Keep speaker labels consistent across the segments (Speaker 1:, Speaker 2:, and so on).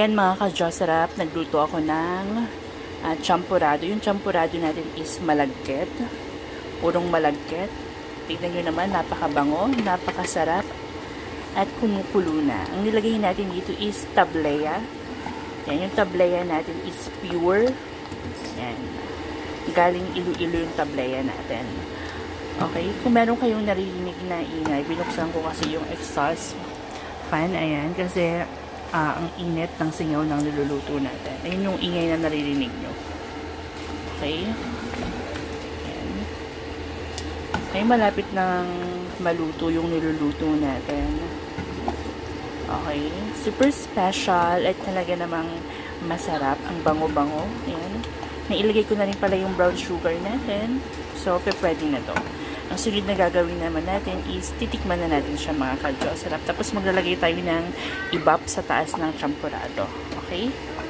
Speaker 1: Ayan mga ka-Diyos, sarap. Nagluto ako ng champurado. Yung champurado natin is malagkit. Purong malagkit. Tignan nyo naman, napakabango, napakasarap. At kumukulo na. Ang nilagay natin dito is tableya. Yan, yung tableya natin is pure. Yan. Galing Iloilo yung tableya natin. Okay, kung meron kayong naririnig na ingay, binuksan ko kasi yung exhaust fan. Ayan, kasi ang init ng singaw ng niluluto natin. Ayun yung ingay na naririnig nyo. Okay. Ayan. Ay, malapit nang maluto yung niluluto natin. Okay. Super special at talaga namang masarap. Ang bango-bango. Ayan. Nailagay ko na rin pala yung brown sugar natin. So, pwede na to. Ang sunod na gagawin naman natin is titikman na natin siya mga ka-Diyos. Sarap. Tapos maglalagay tayo ng ibap sa taas ng champurado. Okay?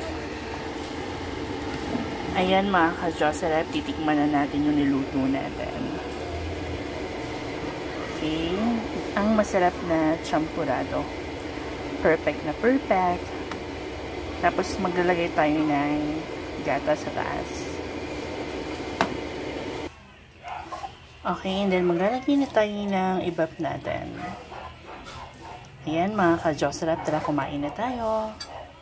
Speaker 1: Ayan mga ka-Diyos. Sarap. Titikman na natin yung niluto natin. Okay? Ang masarap na champurado. Perfect na perfect. Tapos maglalagay tayo ng gata sa taas. Okay, and then maglalagay na tayo ng ibap natin. Ayan mga ka-Diyos, sarap. Tara, kumain na tayo.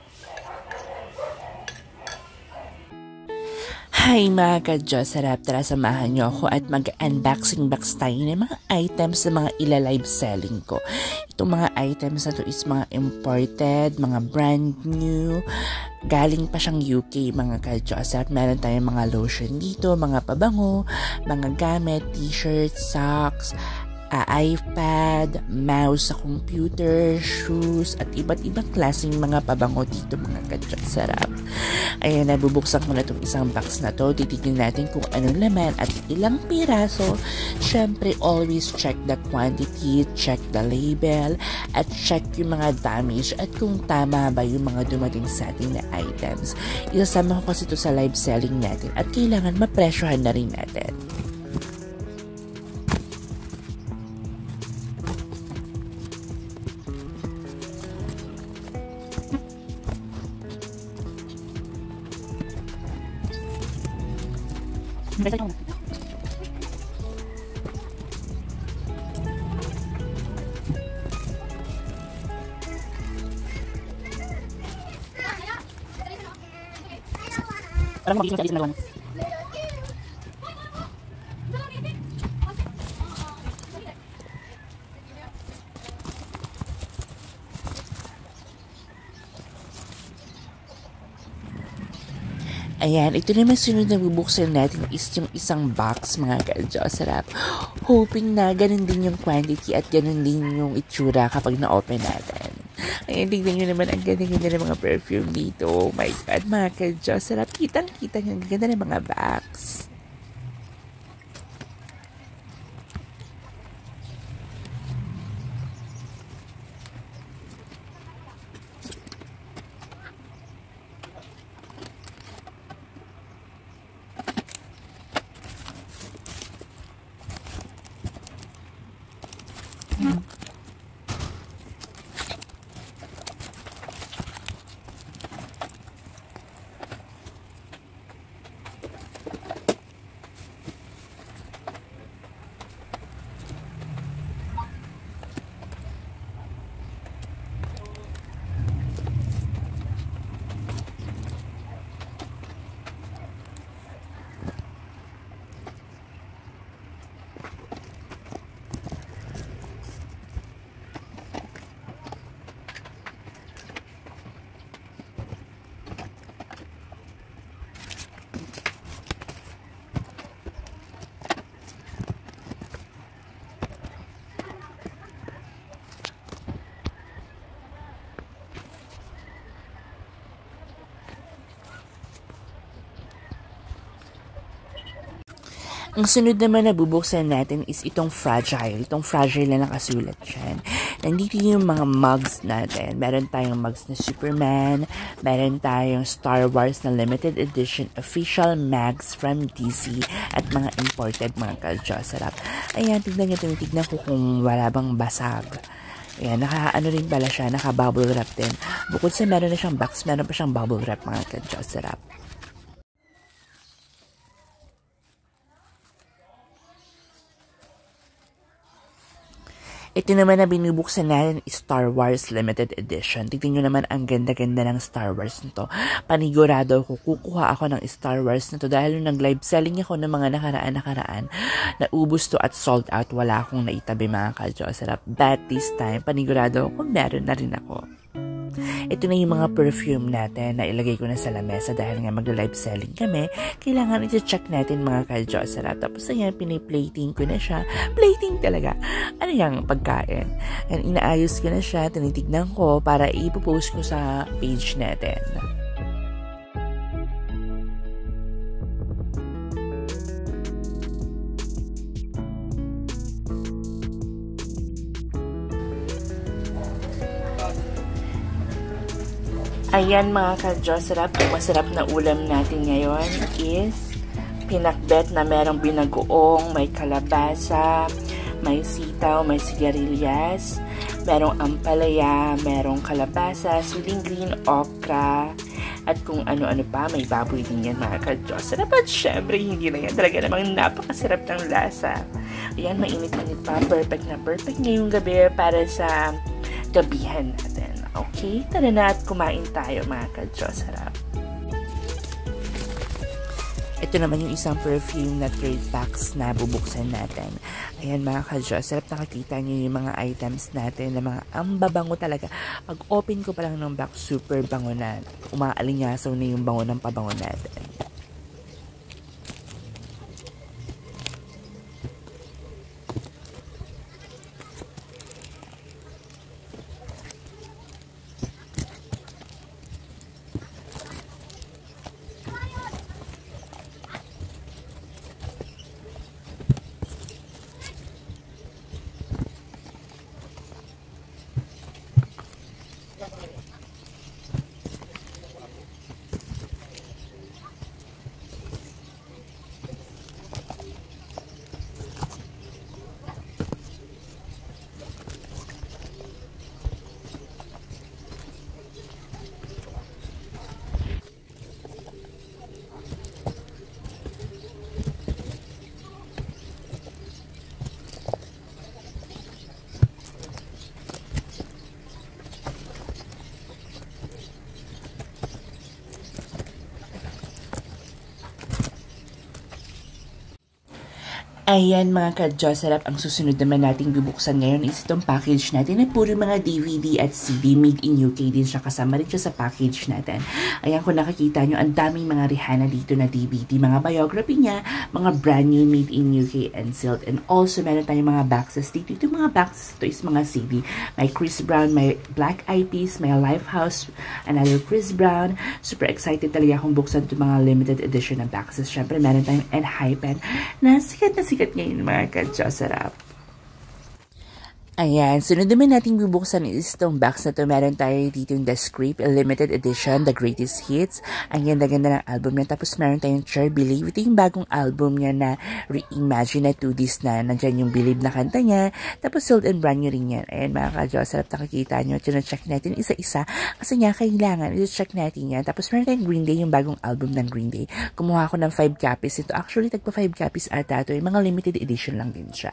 Speaker 1: Hi mga ka-Diyos, sarap. Tara, samahan nyo ako at mag-unboxing box tayo ng mga items na mga ila-live selling ko. Itong mga items na to is mga imported, mga brand new. Galing pa siyang UK mga ka-Diyos. At meron tayong mga lotion dito, mga pabango, mga gamit, t-shirts, socks, iPad, mouse sa computer, shoes, at iba't ibang klaseng mga pabango dito mga ka-Diyos. Sarap. Ayan, nabubuksan ko na itong isang box na to. Titignan natin kung anong laman at ilang piraso. Siyempre, always check the quantity, check the label, at check yung mga damage at kung tama ba yung mga dumating sa ating na items. Isasama ko kasi ito sa live selling natin at kailangan mapresyohan na rin natin. Alam mo, magiging sa alisan na Ayan, ito naman sunod na bubuksan natin is yung isang box mga ka-Diyos. Sarap. Hoping na ganun din yung quantity at ganun din yung itsura kapag na-open natin. Ayan, tignan nyo naman ang ganda-ganda ng mga perfume dito. Oh my God, mga ka-Diyos. Sarap. Kitang-kita ang ganda ng mga box. Ang sunod naman na bubuksan natin is itong fragile. Itong fragile na nakasulat dyan. Nandito yung mga mugs natin. Meron tayong mugs na Superman. Meron tayong Star Wars na limited edition official mugs from DC. At mga imported mga ka-Diyos. Sarap. Ayan, tignan nyo. Tinitignan ko kung wala bang basag. Ayan, naka-ano rin pala siya, naka-bubble wrap din. Bukod sa meron na siyang box, meron pa siyang bubble wrap mga ka-Diyos Sarap. Ito naman na binubuksan natin is Star Wars Limited Edition. Tignan nyo naman ang ganda-ganda ng Star Wars nito. Panigurado ako, kukuha ako ng Star Wars nito dahil nung nag-live selling ako ng mga nakaraan, naubos to at sold out. Wala akong naitabi mga ka-Diyos Sarap. But this time, panigurado ako, meron na rin ako. Ito na yung mga perfume natin na ilagay ko na sa lamesa dahil nga mag-live selling kami. Kailangan i-check natin mga ka-Diyos Sarap. Tapos ayan, piniplating ko na siya. Plating talaga. Ano yung pagkain? And inaayos ko na siya, tinitignan ko para ipopost ko sa page natin. Ayan mga ka-Diyos Sarap, ang masarap na ulam natin ngayon is pinakbet na merong binagoong, may kalabasa, may sitaw, may sigarilyas, merong ampalaya, merong kalabasa, siling green, okra, at kung ano-ano pa, may baboy din yan mga ka-Diyos Sarap. At syempre, hindi na yan. Talaga namang napakasarap ng lasa. Ayan, mainit-init pa. Perfect na perfect ngayong gabi para sa gabihan natin. Okay, tara na at kumain tayo mga ka-Diyos Sarap. Ito naman yung isang perfume na trade packs na bubuksan natin. Ayan mga ka-Diyos Sarap, nakakita nyo yung mga items natin na mga ambabango talaga. Pag open ko pa lang ng box, super bango na. Umaalingasaw na yung bango ng pabango natin. Ayan mga ka-Diyos Sarap, ang susunod naman nating bubuksan ngayon is itong package natin na puro mga DVD at CD made in UK din siya. Kasama rin siya sa package natin. Ayan, kung nakikita nyo, ang daming mga Rihanna dito na DVD, mga biography niya, mga brand new made in UK and sealed. And also, meron tayong mga boxes dito. Ito mga boxes, ito is mga CD. May Chris Brown, may Black Eyed Peas, may Lifehouse, another Chris Brown. Super excited talaga akong buksan itong mga limited edition na boxes. Siyempre, meron tayong Enhypen na sikat ngayon mga ka-Diyos Sarap. Ayan, sunod naman natin bubuksan is itong box na ito. Meron tayo dito yung The Script, limited edition, The Greatest Hits. Ang ganda-ganda ng album niya. Tapos meron tayong Cher Believe. Ito yung bagong album niya na Reimagine na 2Ds na. Nandyan yung Believe na kanta niya. Tapos sold and brand new rin yan. Ayan mga ka-Diyos Sarap, nakikita nyo. Check natin isa-isa. Kasi nga kailangan, i-check natin yan. Tapos meron tayong Green Day, yung bagong album ng Green Day. Kumuha ako ng 5 copies. Ito actually, tagpa 5 copies ata ito. Yung mga limited edition lang din siya.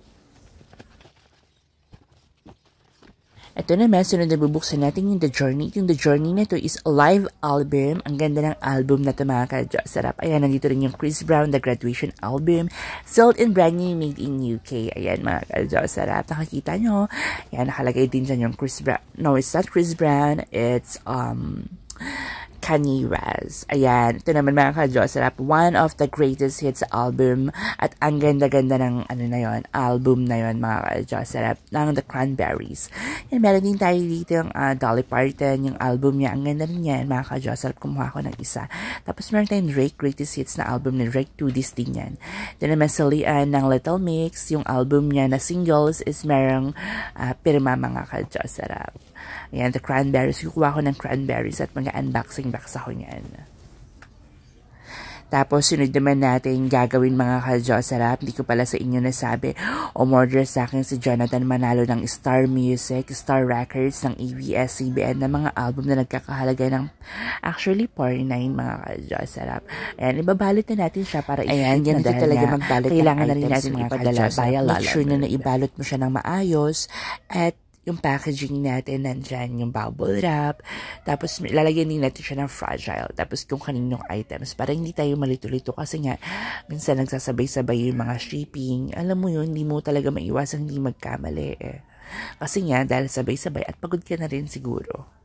Speaker 1: Ito naman, sunod na bubuksan natin yung The Journey. Yung The Journey na to is a live album. Ang ganda ng album na to mga ka-Diyos Sarap. Ayan, nandito rin yung Chris Brown, The Graduation Album. Sold and brand new, made in UK. Ayan mga ka-Diyos Sarap. Nakakita nyo. Ayan, nakalagay din dyan yung Chris Brown. No, it's not Chris Brown. It's, Kanye West. Ayan, ito naman mga ka-Diyos Sarap, one of the greatest hits album at ang ganda-ganda ng ano na yon, album na yon mga ka-Diyos Sarap, ng The Cranberries. Yan, meron din tayo dito yung Dolly Parton, yung album niya, ang ganda rin yan mga ka-Diyos Sarap, kumuha ko ng isa. Tapos meron tayong Drake Greatest Hits na album ni Drake, 2Ds din yan. Ito naman si Lian ng Little Mix, yung album niya na singles is merong Pirma mga ka-Diyos Sarap. Ayan, The Cranberries. Kukuha ko ng Cranberries at mga unboxing box ako niyan. Tapos, sunod naman natin gagawin mga ka-Diyos Sarap. Hindi ko pala sa inyo nasabi. Umorder sa akin si Jonathan Manalo ng Star Music, Star Records ng ABS-CBN na mga album na nagkakahalaga ng actually 49 mga ka-Diyos Sarap. Ayan, ibabalot na natin siya para
Speaker 2: ayan, yan
Speaker 1: na talaga magbalot. Kailangan na rin natin
Speaker 2: mga
Speaker 1: ipadala.
Speaker 2: ka-Diyos.
Speaker 1: Make sure na naibalot mo siya ng maayos at yung packaging natin, nandyan yung bubble wrap. Tapos, lalagyan din natin siya ng fragile. Tapos, kung kaninong items. Para hindi tayo malito-lito. Kasi nga, minsan nagsasabay-sabay yung mga shipping. Alam mo yun, hindi mo talaga maiwasang hindi magkamali eh. Kasi nga, dahil sabay-sabay at pagod ka na rin siguro.